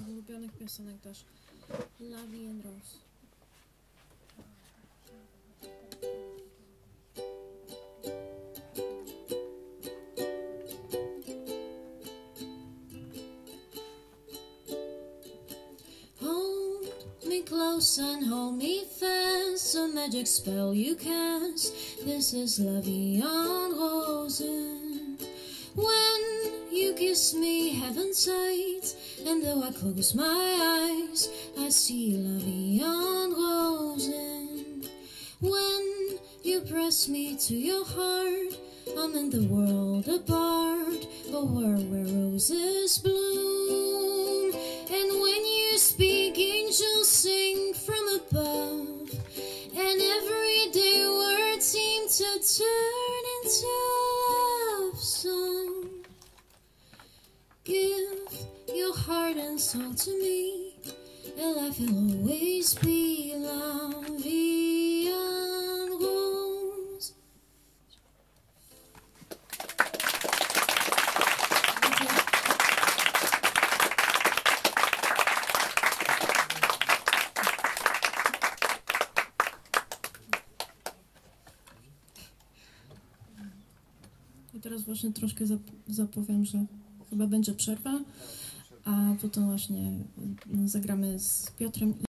z ulubionych piosenek też. La Vie en Rose. Hold me close and hold me fast, a magic spell you cast. This is La Vie en Rose. When you kiss me, heaven sight, and though I close my eyes, I see La Vie en Rose. When you press me to your heart, I'm in the world apart, a world where roses bloom. And when you speak, angels sing from above, and everyday words seem to turn into a love song. Give your heart and soul to me, and life will always be La Vie en Rose. I teraz właśnie troszkę zapowiem, że chyba będzie przerwa, a potem właśnie zagramy z Piotrem.